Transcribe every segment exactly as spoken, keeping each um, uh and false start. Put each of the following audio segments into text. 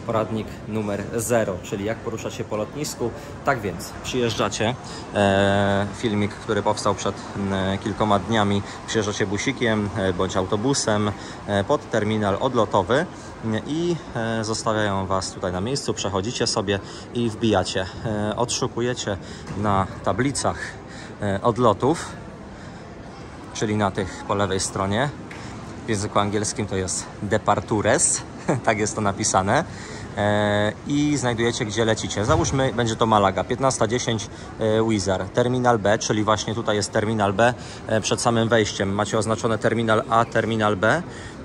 Poradnik numer zero, czyli jak poruszać się po lotnisku. Tak więc przyjeżdżacie, e, filmik, który powstał przed e, kilkoma dniami, przyjeżdżacie busikiem e, bądź autobusem e, pod terminal odlotowy e, i e, zostawiają Was tutaj na miejscu, przechodzicie sobie i wbijacie. E, odszukujecie na tablicach e, odlotów, czyli na tych po lewej stronie. W języku angielskim to jest departures, tak jest to napisane. I znajdujecie, gdzie lecicie. Załóżmy, będzie to Malaga, piętnasta dziesięć Wizz Air. Terminal B, czyli właśnie tutaj jest terminal B przed samym wejściem. Macie oznaczone terminal A, terminal B.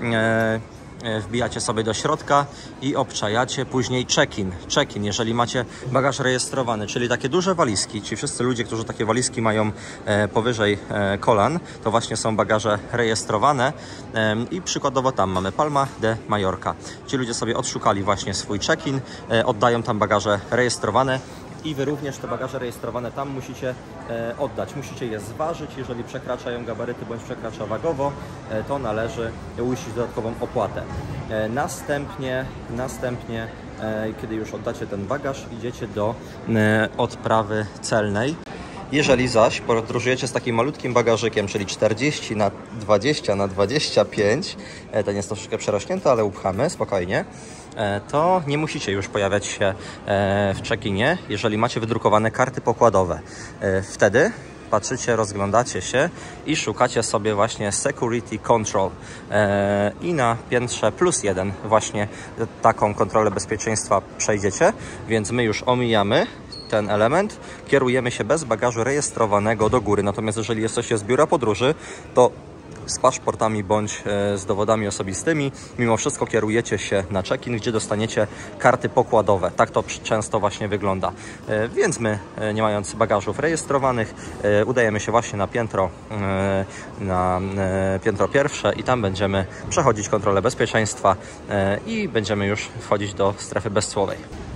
Wbijacie sobie do środka i obczajacie później check-in. Check-in, jeżeli macie bagaż rejestrowany, czyli takie duże walizki, ci wszyscy ludzie, którzy takie walizki mają e, powyżej e, kolan, to właśnie są bagaże rejestrowane e, i przykładowo tam mamy Palma de Mallorca. Ci ludzie sobie odszukali właśnie swój check-in, e, oddają tam bagaże rejestrowane. I Wy również te bagaże rejestrowane tam musicie e, oddać. Musicie je zważyć. Jeżeli przekraczają gabaryty bądź przekracza wagowo, e, to należy uiścić dodatkową opłatę. E, następnie, następnie e, kiedy już oddacie ten bagaż, idziecie do e, odprawy celnej. Jeżeli zaś podróżujecie z takim malutkim bagażykiem, czyli czterdzieści na dwadzieścia na dwadzieścia pięć, ten jest troszeczkę przerośnięty, ale upchamy spokojnie, to nie musicie już pojawiać się w check-inie, jeżeli macie wydrukowane karty pokładowe. Wtedy patrzycie, rozglądacie się i szukacie sobie właśnie Security Control i na piętrze plus jeden właśnie taką kontrolę bezpieczeństwa przejdziecie, więc my już omijamy ten element, kierujemy się bez bagażu rejestrowanego do góry. Natomiast jeżeli jesteście z biura podróży, to z paszportami bądź z dowodami osobistymi, mimo wszystko kierujecie się na check-in, gdzie dostaniecie karty pokładowe. Tak to często właśnie wygląda. Więc my, nie mając bagażów rejestrowanych, udajemy się właśnie na piętro, na piętro pierwsze i tam będziemy przechodzić kontrolę bezpieczeństwa i będziemy już wchodzić do strefy bezcłowej.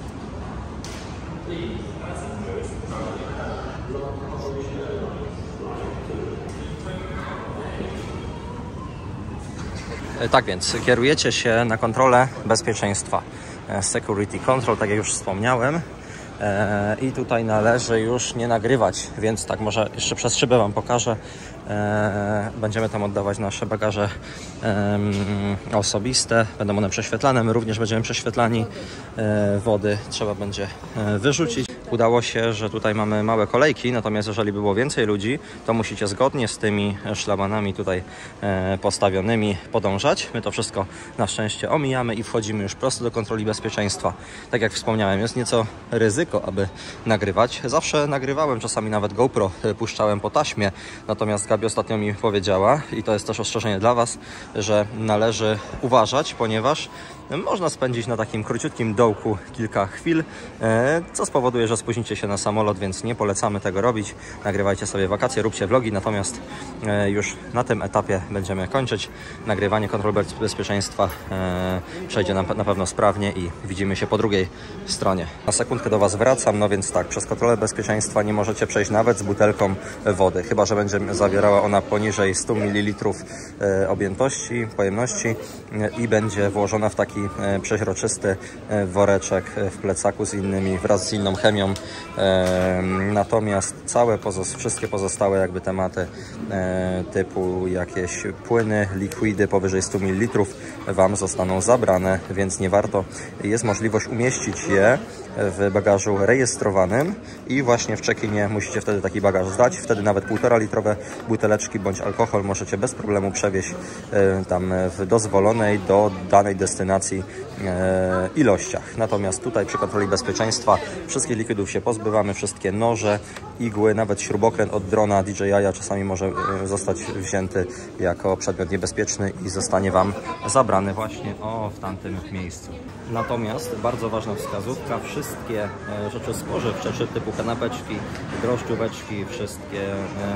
Tak więc kierujecie się na kontrolę bezpieczeństwa. Security Control, tak jak już wspomniałem. I tutaj należy już nie nagrywać, więc tak może jeszcze przez szybę Wam pokażę. Będziemy tam oddawać nasze bagaże osobiste, będą one prześwietlane, my również będziemy prześwietlani. Wody trzeba będzie wyrzucić. Udało się, że tutaj mamy małe kolejki, natomiast jeżeli było więcej ludzi, to musicie zgodnie z tymi szlabanami tutaj postawionymi podążać. My to wszystko na szczęście omijamy i wchodzimy już prosto do kontroli bezpieczeństwa. Tak jak wspomniałem, jest nieco ryzyko, aby nagrywać. Zawsze nagrywałem, czasami nawet GoPro puszczałem po taśmie, natomiast Gabi ostatnio mi powiedziała, i to jest też ostrzeżenie dla Was, że należy uważać, ponieważ można spędzić na takim króciutkim dołku kilka chwil, co spowoduje, że spóźnicie się na samolot, więc nie polecamy tego robić. Nagrywajcie sobie wakacje, róbcie vlogi, natomiast już na tym etapie będziemy kończyć. Nagrywanie kontroli bezpieczeństwa przejdzie nam na pewno sprawnie i widzimy się po drugiej stronie. Na sekundkę do Was wracam, no więc tak, przez kontrolę bezpieczeństwa nie możecie przejść nawet z butelką wody, chyba że będzie zawierała ona poniżej stu mililitrów objętości, pojemności i będzie włożona w taki przeźroczysty woreczek w plecaku z innymi, wraz z inną chemią. Natomiast całe pozos wszystkie pozostałe jakby tematy typu jakieś płyny, likwidy powyżej stu mililitrów Wam zostaną zabrane, więc nie warto. Jest możliwość umieścić je w bagażu rejestrowanym i właśnie w check-inie musicie wtedy taki bagaż zdać. Wtedy nawet półtora litrowe buteleczki bądź alkohol możecie bez problemu przewieźć tam w dozwolonej do danej destynacji ilościach. Natomiast tutaj przy kontroli bezpieczeństwa wszystkich likwidów się pozbywamy, wszystkie noże, igły, nawet śrubokręt od drona D J I czasami może zostać wzięty jako przedmiot niebezpieczny i zostanie Wam zabrany właśnie o w tamtym miejscu. Natomiast bardzo ważna wskazówka, wszystkie rzeczy spożywcze, czy typu kanapeczki, drożdżóweczki, wszystkie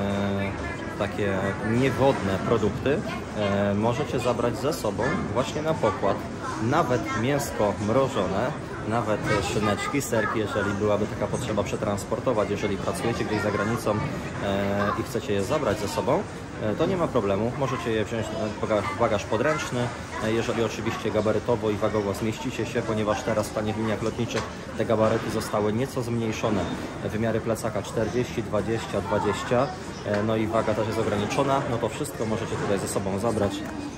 e, takie niewodne produkty e, możecie zabrać ze sobą właśnie na pokład. nawet mięsko mrożone, nawet szyneczki, serki, jeżeli byłaby taka potrzeba przetransportować, jeżeli pracujecie gdzieś za granicą e, i chcecie je zabrać ze sobą, e, to nie ma problemu. Możecie je wziąć w bagaż podręczny, e, jeżeli oczywiście gabarytowo i wagowo zmieścicie się, ponieważ teraz w tanich liniach lotniczych te gabaryty zostały nieco zmniejszone. Wymiary plecaka czterdzieści, dwadzieścia, dwadzieścia, e, no i waga też jest ograniczona, no to wszystko możecie tutaj ze sobą zabrać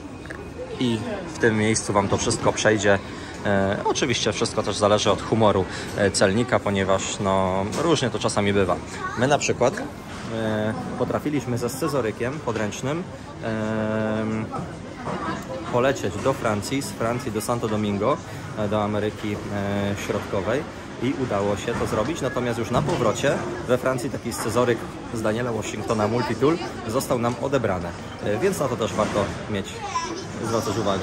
i w tym miejscu Wam to wszystko przejdzie. E, oczywiście wszystko też zależy od humoru e, celnika, ponieważ no, różnie to czasami bywa. My na przykład e, potrafiliśmy ze scyzorykiem podręcznym e, polecieć do Francji, z Francji do Santo Domingo, e, do Ameryki e, Środkowej i udało się to zrobić, natomiast już na powrocie we Francji taki scyzoryk z Daniela Washingtona Multitool został nam odebrany, e, więc na to też warto mieć, zwracać uwagę.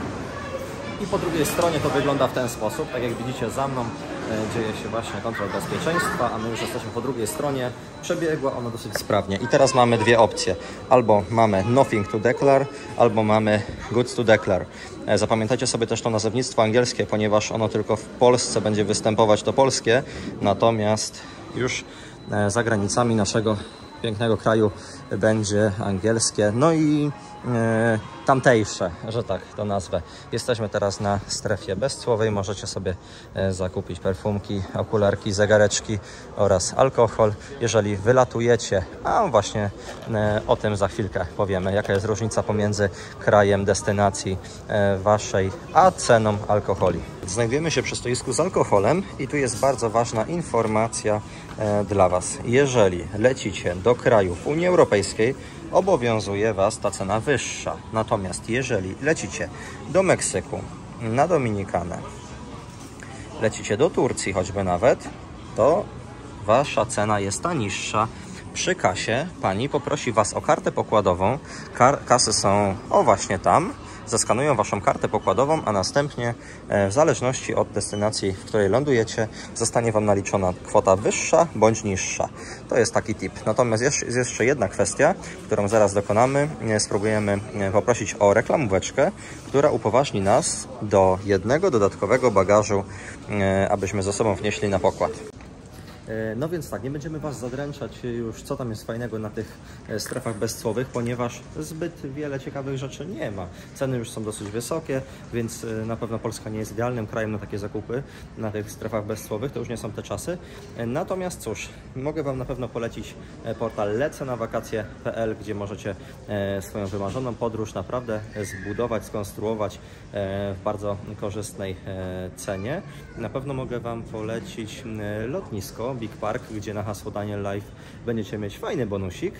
I po drugiej stronie to wygląda w ten sposób, tak jak widzicie za mną e, dzieje się właśnie kontrola bezpieczeństwa, a my już jesteśmy po drugiej stronie. Przebiegła ona dosyć sprawnie i teraz mamy dwie opcje. Albo mamy nothing to declare, albo mamy goods to declare. E, zapamiętajcie sobie też to nazewnictwo angielskie, ponieważ ono tylko w Polsce będzie występować to polskie, natomiast już e, za granicami naszego pięknego kraju będzie angielskie, no i e, tamtejsze, że tak to nazwę. Jesteśmy teraz na strefie bezcłowej, możecie sobie e, zakupić perfumki, okularki, zegareczki oraz alkohol. Jeżeli wylatujecie, a właśnie e, o tym za chwilkę powiemy, jaka jest różnica pomiędzy krajem destynacji e, waszej, a ceną alkoholi. Znajdujemy się przy stoisku z alkoholem i tu jest bardzo ważna informacja e, dla Was. Jeżeli lecicie do krajów Unii Europejskiej, obowiązuje Was ta cena wyższa. Natomiast jeżeli lecicie do Meksyku, na Dominikanę, lecicie do Turcji choćby nawet, to Wasza cena jest ta niższa. Przy kasie Pani poprosi Was o kartę pokładową. Kar kasy są o właśnie tam. Zeskanują Waszą kartę pokładową, a następnie w zależności od destynacji, w której lądujecie, zostanie Wam naliczona kwota wyższa bądź niższa. To jest taki tip. Natomiast jest jeszcze jedna kwestia, którą zaraz dokonamy. Spróbujemy poprosić o reklamóweczkę, która upoważni nas do jednego dodatkowego bagażu, abyśmy ze sobą wnieśli na pokład. No więc tak, nie będziemy Was zadręczać już, co tam jest fajnego na tych strefach bezcłowych, ponieważ zbyt wiele ciekawych rzeczy nie ma. Ceny już są dosyć wysokie, więc na pewno Polska nie jest idealnym krajem na takie zakupy na tych strefach bezcłowych, to już nie są te czasy. Natomiast cóż, mogę Wam na pewno polecić portal lecę na wakacje kropka p l, gdzie możecie swoją wymarzoną podróż naprawdę zbudować, skonstruować w bardzo korzystnej cenie. Na pewno mogę Wam polecić lotnisko Big Park, gdzie na hasło Daniel Live będziecie mieć fajny bonusik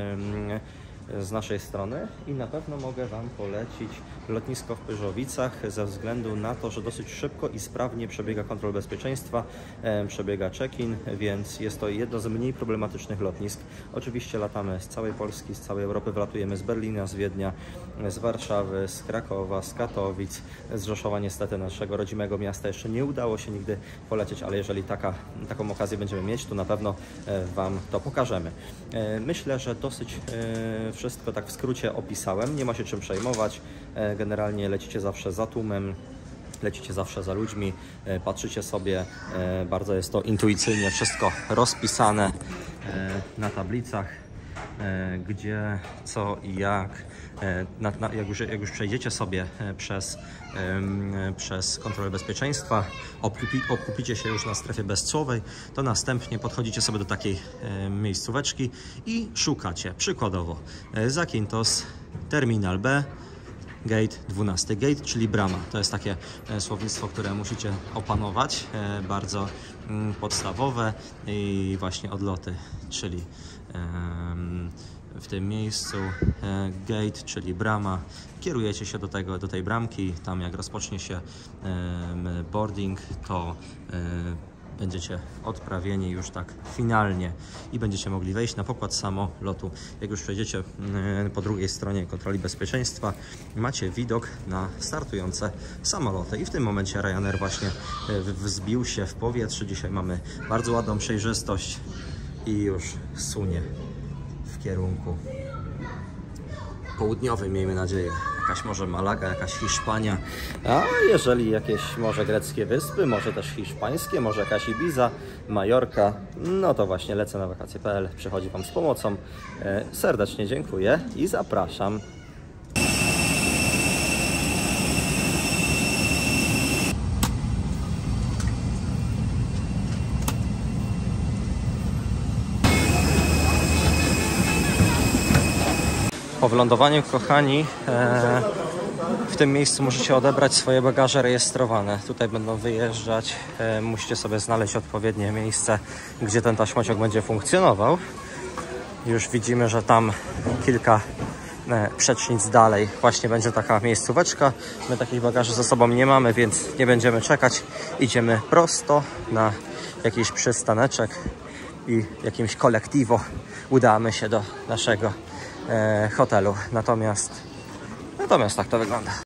z naszej strony i na pewno mogę Wam polecić lotnisko w Pyrzowicach ze względu na to, że dosyć szybko i sprawnie przebiega kontrola bezpieczeństwa, przebiega check-in, więc jest to jedno z mniej problematycznych lotnisk. Oczywiście latamy z całej Polski, z całej Europy, wylatujemy z Berlina, z Wiednia, z Warszawy, z Krakowa, z Katowic, z Rzeszowa. Niestety naszego rodzimego miasta jeszcze nie udało się nigdy polecieć, ale jeżeli taka, taką okazję będziemy mieć, to na pewno Wam to pokażemy. Myślę, że dosyć wszystko tak w skrócie opisałem, nie ma się czym przejmować. Generalnie lecicie zawsze za tłumem, lecicie zawsze za ludźmi, patrzycie sobie, bardzo jest to intuicyjnie wszystko rozpisane na tablicach, gdzie, co i jak. Na, na, jak, już, jak już przejdziecie sobie przez, przez kontrolę bezpieczeństwa, obkupi, obkupicie się już na strefie bezcłowej, to następnie podchodzicie sobie do takiej miejscóweczki i szukacie, przykładowo Zakynthos, Terminal B, Gate dwunasty, Gate, czyli brama. To jest takie słownictwo, które musicie opanować, bardzo podstawowe i właśnie odloty, czyli w tym miejscu gate, czyli brama. Kierujecie się do, tego, do tej bramki. Tam jak rozpocznie się boarding, to będziecie odprawieni już tak finalnie i będziecie mogli wejść na pokład samolotu. Jak już przejdziecie po drugiej stronie kontroli bezpieczeństwa, macie widok na startujące samoloty i w tym momencie Ryanair właśnie wzbił się w powietrze. Dzisiaj mamy bardzo ładną przejrzystość i już sunie w kierunku południowym, miejmy nadzieję. Jakaś może Malaga, jakaś Hiszpania, a jeżeli jakieś może greckie wyspy, może też hiszpańskie, może jakaś Ibiza, Majorka, no to właśnie lecę na wakacje kropka p l, przychodzi Wam z pomocą. Serdecznie dziękuję i zapraszam. Po wylądowaniu, kochani, e, w tym miejscu możecie odebrać swoje bagaże rejestrowane. Tutaj będą wyjeżdżać. E, musicie sobie znaleźć odpowiednie miejsce, gdzie ten taśmociąg będzie funkcjonował. Już widzimy, że tam kilka e, przecznic dalej właśnie będzie taka miejscóweczka. My takich bagaży ze sobą nie mamy, więc nie będziemy czekać. Idziemy prosto na jakiś przystaneczek i jakimś kolektivo udamy się do naszego hotelu. Natomiast, natomiast tak to wygląda.